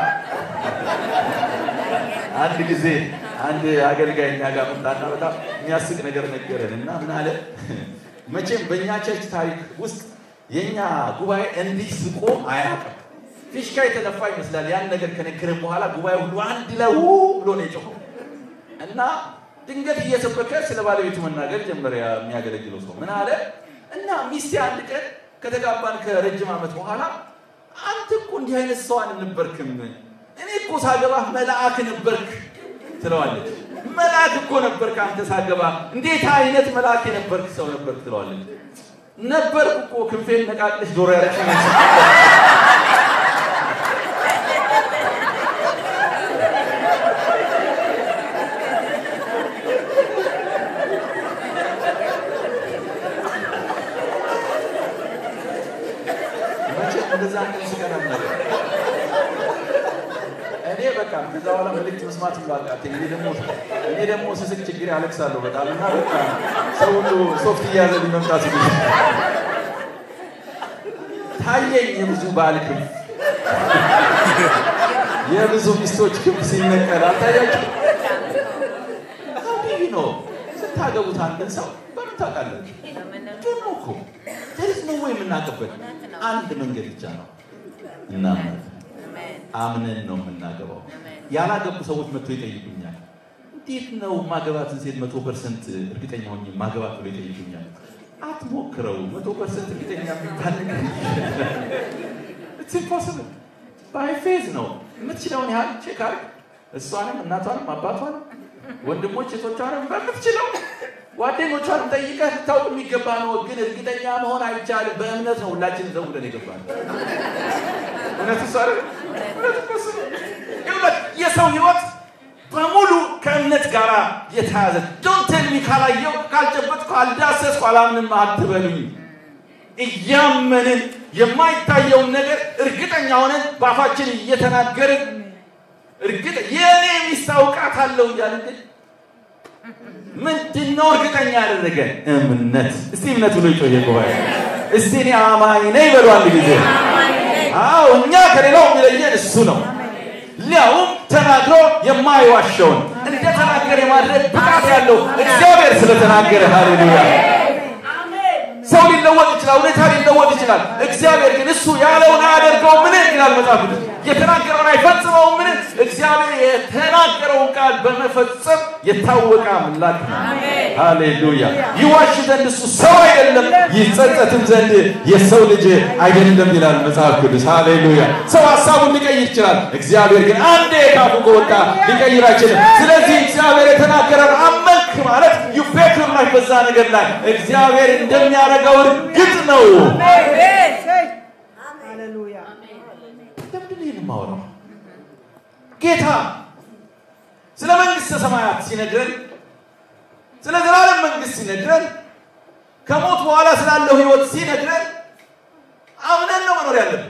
አንድ ጊዜ አንድ አገልጋይ ያጋ መጣና በጣም የሚያስቅ ነገር ነገረንና ምን አለ መቼም በእኛ ቸርች ታሪክ ውስጥ የኛ ጉባኤ እንዲህ ስቆ አያውቅም ፊሽካ የተደፋ ይመስላል ያን ነገር ከነገረን በኋላ ጉባኤ ሁሉ አንድ ላይ ብሎ ነው የጮኸው እና ድንገት እየሰበከ ስለ ባለቤቱ መናገር ጀመረ የሚያገለግለው ሰው ምን አለ እና ሚስቴ አንድ ቀን ከተጋባን ከረጅም ዓመት በኋላ አንተ እኮ እንዲህ አይነት ሰው አልነበርክም እኔ እኮ ሳገባ መልአክ ነበርክ ትለዋለች መልአክ እኮ ነበርክ አንተ ሳገባ እንዴት አይነት መልአክ ነበርክ ሰው ነበርክ ትለዋለች ነበርኩ እኮ ክንፌን ነቃቅለሽ ዶሮ ያረችኝ እንደዛን ሲገናኝ ነገር እኔ በቃ ከዛው ላይ መልእክት መስማት ይባላል እኔ ደግሞ እኔ ደግሞ ስስቅ ችግር ያለቅሳለሁ በጣም እና በቃ ሰው ሁሉ ሶፍት እያዘ ሊመጣ ሲል ታየኝ የብዙ ባልክም የብዙ ሚስቶች ክብ ሲነቀል አታያችሁ አሁን ነው ስታገቡት አንድን ሰው በምን ታውቃለህ ደሞኮ ደስ ነው ወይ የምናቀበል አንድ መንገድ ብቻ ነው እና አምነን ነው የምናገባው ያላገቡ ሰዎች መጥተው ይጠይቁኛል እንዴት ነው ማገባትን ሴት መቶ ፐርሰንት እርግጠኛ ሆኜ ማገባት ብለው ይጠይቁኛል አትሞክረው መቶ ፐርሰንት እርግጠኛ የሚባል ነገር it's impossible by faith ነው የምትችለውን ያህል ቼክ አድርግ እሷንም እናቷንም አባቷንም ወንድሞች እህቶቿንም በምትችለው ጓደኞቿን ጠይቀህ ታውቅ የሚገባ ነው ግን እርግጠኛ መሆን አይቻልም በእምነት ነው ሁላችንም ዘውለን ይገባል እውነት ሰር ይሁን የሰው ህይወት በሙሉ ከእምነት ጋር የተያዘ don't tell me ካላየው ካልጨበጥኩ ካልዳሰስኩ አላምንም አትበሉኝ እያመንን የማይታየው ነገር እርግጠኛ ሆነን ባፋችን እየተናገርን እርግጥ የኔ ሚስታውቃት አለው ያልን ምንድነው እርግጠኛ ያደረገን እምነት እስቲ እምነት ብሎ ይጮህ ይቆባይ እስቲ እኔ አማኝ ነኝ በሉ አንድ ጊዜ አዎ እኛ ከሌላው የሚለየን እሱ ነው ሊያው ተናግሮ የማይዋሸውን እንደ ተናገረ ማድረግ ብቃት ያለው እግዚአብሔር ስለተናገረ ሃሌሉያ ሰው ሊለወጥ ይችላል ሁኔታ ሊለወጥ ይችላል እግዚአብሔር ግን እሱ ያለውን ያደርገው ምን ይላል መጽሐፍ የተናገረውን አይፈጽመውም ምን እግዚአብሔር የተናገረውን ቃል በመፈጸም የታወቀ አምላክ አሜን ሃሌሉያ ይዋሽ ዘንድ እሱ ሰው አይደለም ይጸጸትም ዘንድ የሰው ልጅ አይደለም ይላል መጽሐፍ ቅዱስ ሃሌሉያ ሰው ሐሳቡን ሊቀይር ይችላል እግዚአብሔር ግን አንዴ ካፉ ከወጣ ሊቀይር አይችልም ስለዚህ እግዚአብሔር የተናገረውን አመልክ ማለት ይፈክር ላይ በዛ ነገር ላይ እግዚአብሔር እንደሚያደርገው እርግጥ ነው አሜን ሃሌሉያ ለምንድነው ማወራው ጌታ ስለ መንግስተ ሰማያት ሲነግረን ስለ ዘላለም መንግስት ሲነግረን ከሞት በኋላ ስላለው ህይወት ሲነግረን አምነን ነው መኖር ያለብን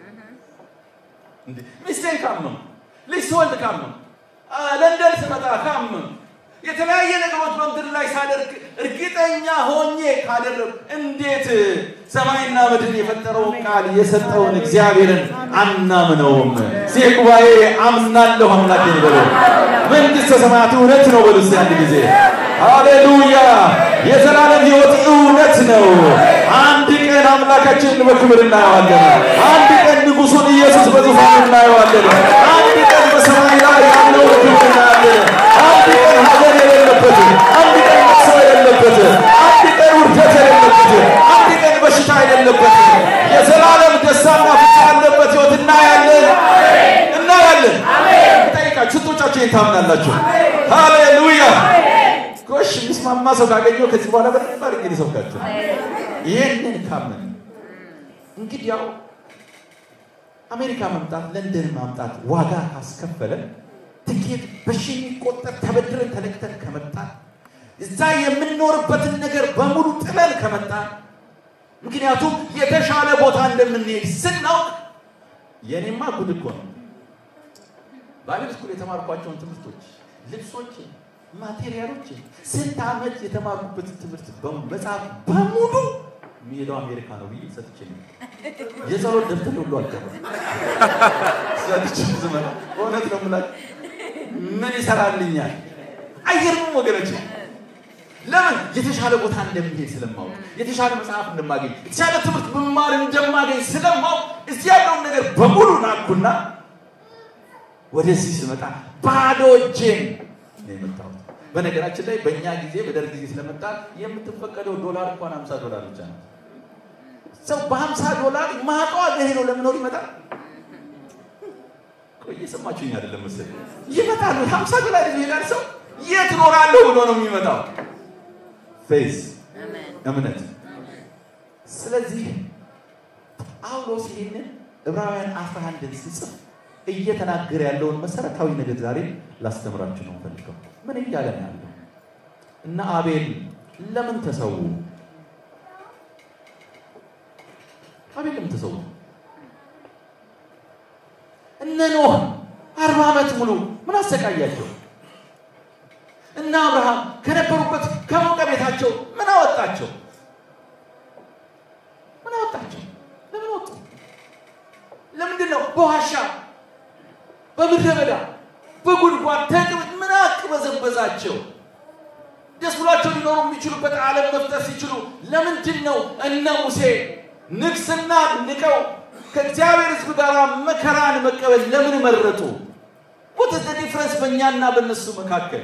እንዴ ሚስቴን ካምነው ልጅ ካምነው ለንደን ስመጣ ካምነው የተለያየ ነገሮች በምድር ላይ ሳደርግ እርግጠኛ ሆኜ ካደረኩ እንዴት ሰማይና ምድር የፈጠረው ቃል የሰጠውን እግዚአብሔርን አናምነውም ሲጉባኤ አምናለሁ አምላኬ ነው መንግስተ ሰማያት እውነት ነው በሉስ አንድ ጊዜ ሃሌሉያ የዘላለም ህይወት እውነት ነው አንድ ቀን አምላካችንን በክብር እናየዋለን አንድ ቀን ንጉሱን ኢየሱስ በዙፋኑ እናየዋለን አንድ ቀን በሰማይ ላይ ያለው ክብር እናያለን አንድ ቀን ሀገር የሌለበት አንድ ቀን ሰው የሌለበት አንድ ቀን ውርደት የሌለበት አንድ ቀን በሽታ የሌለበት የዘላለም ደስታና ፍቅር ያለበት ህይወት እናያለን እናያለን አሜን ታይቃችሁ ቶቻችሁ ታምናላችሁ ሃሌሉያ ኮሽ ምስማማ ሰው ካገኘው ከዚህ በኋላ በጣም ባርክ ይሰብካችሁ ይሄንን ካመን እንግዲህ ያው አሜሪካ መምጣት ለንደን ማምጣት ዋጋ ካስከፈለ ትኬት በሺህ የሚቆጠር ተበድረን ተለክተን ከመጣ እዛ የምንኖርበትን ነገር በሙሉ ጥለን ከመጣ ምክንያቱም የተሻለ ቦታ እንደምንሄድ ስናውቅ የኔማ ጉድ እኮ ነው ባይብል ስኩል የተማርኳቸውን ትምህርቶች ልብሶች ማቴሪያሎች ስንት ዓመት የተማርኩበት ትምህርት በመጽሐፍ በሙሉ የሚሄደው አሜሪካ ነው ብዬ ሰጥቼ ነው የጸሎት ደብተር ሁሉ አልቀረም ሰጥቼ ዘመን እውነት ነው ማለት ምን ይሰራልኛል አይገርምም ወገኖች ለምን የተሻለ ቦታ እንደምሄድ ስለማውቅ የተሻለ መጽሐፍ እንደማገኝ የተሻለ ትምህርት ብማር እንደማገኝ ስለማውቅ እዚህ ያለው ነገር በሙሉ ናኩና ወደዚህ ስመጣ ባዶ እጄን ነው የመጣሁት በነገራችን ላይ በእኛ ጊዜ በደርግ ጊዜ ስለመጣ የምትፈቀደው ዶላር እንኳን ሃምሳ ዶላር ብቻ ነው ሰው በ50 ዶላር ማጣው አገሄ ነው ለምን ይመጣል ቆይ ሰማችሁኝ አይደለም መሰለኝ ይመጣል ሃምሳ ዶላር ይሄዳል ሰው የት ኖራለሁ ብሎ ነው የሚመጣው ፌስ አሜን ስለዚህ ጳውሎስ ይሄንን ዕብራውያን አስራ አንድ ሲጽፍ እየተናገረ ያለውን መሰረታዊ ነገር ዛሬ ላስተምራችሁ ነው ፈልገው ምን እያለ ነው ያለው እና አቤል ለምን ተሰው አቤል ለምን ተሰው እነ ኖህ አርባ ዓመት ሙሉ ምን አሰቃያቸው እና አብርሃም ከነበሩበት ከሞቀ ቤታቸው ምን አወጣቸው ምን አወጣቸው ለምን ወጡ ለምንድን ነው በዋሻ በምድረ በዳ በጉድጓድ ተቀምጥ ምን አቅበዘበዛቸው ደስ ብሏቸው ሊኖሩ የሚችሉበት ዓለም መፍጠር ሲችሉ ለምንድን ነው እነ ሙሴ ንግስና ንቀው ከእግዚአብሔር ሕዝብ ጋር መከራን መቀበል ለምን መረጡ what is the difference በእኛና በእነሱ መካከል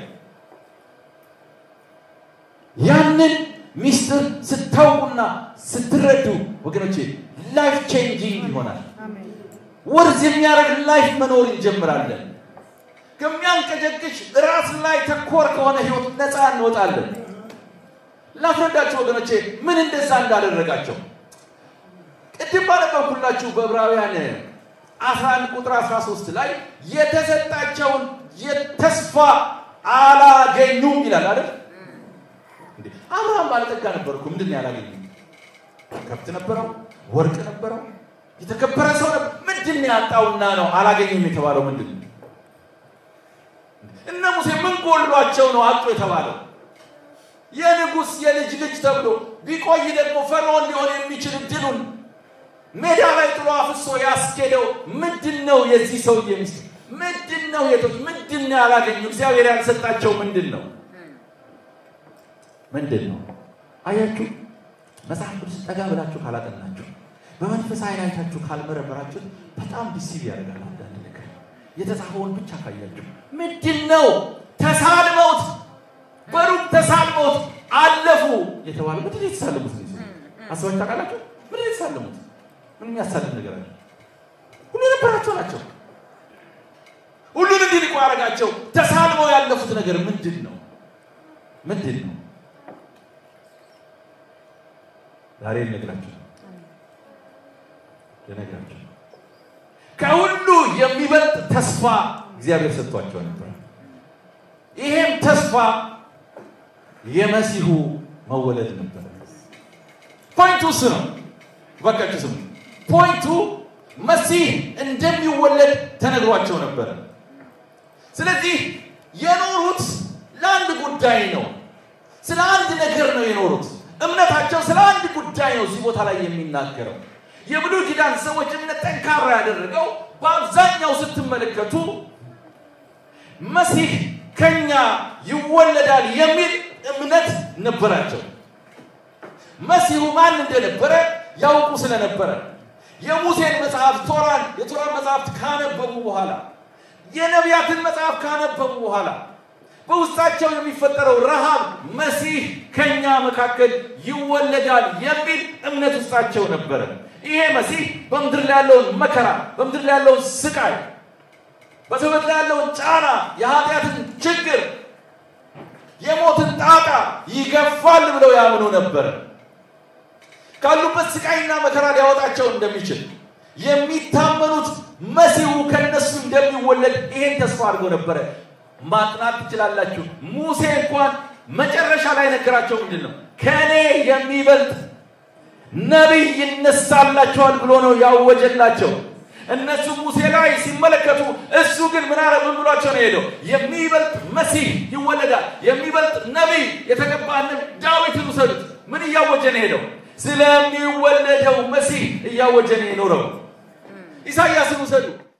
ያንን ሚስጥር ስታውቁና ስትረዱ ወገኖቼ ላይፍ ቼንጂንግ ይሆናል አሜን ወርዝ የሚያደርግ ላይፍ መኖር እንጀምራለን ከሚያንቀጀቅሽ ራስ ላይ ተኮር ከሆነ ህይወት ነፃ እንወጣለን ላፍረዳችሁ ወገኖቼ ምን እንደዛ እንዳደረጋቸው ቅድም ባነበብኩላችሁ በዕብራውያን አስራ አንድ ቁጥር አስራ ሶስት ላይ የተሰጣቸውን የተስፋ አላገኙም ይላል አይደል እንዴ አብርሃም ባለጠጋ ነበርኩ ምንድነው ያላገኙ ከብት ነበረው ወርቅ ነበረው የተከበረ ሰው ምንድነው ያጣውና ነው አላገኙም የተባለው ምንድነው እነ ሙሴ ምን ጎሏቸው ነው አጡ የተባለው የንጉስ የልጅ ልጅ ተብሎ ቢቆይ ደግሞ ፈርዖን ሊሆን የሚችል ድሉን ሜዳ ላይ ጥሎ አፍሶ ያስኬደው ምንድነው የዚህ ሰው የሚስ ምንድነው የቶች ምንድነው ያላገኙ እግዚአብሔር ያልሰጣቸው ምንድነው ምንድነው አያችሁ መጽሐፍ ቅዱስ ጠጋ ብላችሁ ካላጠናችሁ በመንፈስ አይናችሁ ካልመረመራችሁ በጣም ዲሲቭ ያደርጋል አንዳንድ ነገር የተጻፈውን ብቻ ካያችሁ ምንድነው ተሳልመውት በሩቅ ተሳልመውት አለፉ የተባለው ምንድነው የተሳለሙት አስባችሁ ታውቃላችሁ ምንድነው የተሳለሙት ምን ያሳልም ነገር አለ ሁሉ ነበራቸው ናቸው ሁሉን እንዲልቁ ያረጋቸው ተሳልመው ያለፉት ነገር ምንድነው ምንድነው ዛሬ ነገራችሁ ለነገራችሁ ከሁሉ የሚበልጥ ተስፋ እግዚአብሔር ሰጥቷቸው ነበር ይሄም ተስፋ የመሲሁ መወለድ ነበር ፖይንቱ ነው ወቀቱ ፖይንቱ መሲህ እንደሚወለድ ተነግሯቸው ነበር ስለዚህ የኖሩት ለአንድ ጉዳይ ነው ስለ አንድ ነገር ነው የኖሩት እምነታቸው ስለ አንድ ጉዳይ ነው እዚህ ቦታ ላይ የሚናገረው የብሉይ ኪዳን ሰዎች እምነት ጠንካራ ያደረገው በአብዛኛው ስትመለከቱ መሲህ ከኛ ይወለዳል የሚል እምነት ነበራቸው መሲሁ ማን እንደነበረ ያውቁ ስለነበረ የሙሴን መጽሐፍ ቶራን የቶራን መጽሐፍ ካነበቡ በኋላ የነቢያትን መጽሐፍ ካነበቡ በኋላ በውስጣቸው የሚፈጠረው ረሃብ መሲህ ከኛ መካከል ይወለዳል የሚል እምነት ውስጣቸው ነበር ይሄ መሲህ በመድር ላይ ያለውን መከራ በመድር ላይ ያለውን ስቃይ በሰውነት ላይ ያለውን ጫና የኃጢአትን ችግር የሞትን ጣጣ ይገፋል ብለው ያምኑ ነበር ካሉበት ስቃይና መከራ ሊያወጣቸው እንደሚችል የሚታመኑት መሲሁ ከነሱ እንደሚወለድ ይሄን ተስፋ አድርገው ነበር ማጥናት ትችላላችሁ ሙሴ እንኳን መጨረሻ ላይ ነገራቸው ምንድነው ከኔ የሚበልጥ ነብይ ይነሳላችኋል ብሎ ነው ያወጀላቸው እነሱ ሙሴ ላይ ሲመለከቱ እሱ ግን ምን አረብ ብሏቸው ነው ሄደው የሚበልጥ መሲህ ይወለዳል የሚበልጥ ነብይ የተቀባ ዳዊትን ወሰዱት ምን ያወጀ ነው ሄደው ስለሚወለደው መሲህ ያወጀ ነው የኖረው ኢሳይያስን ወሰዱ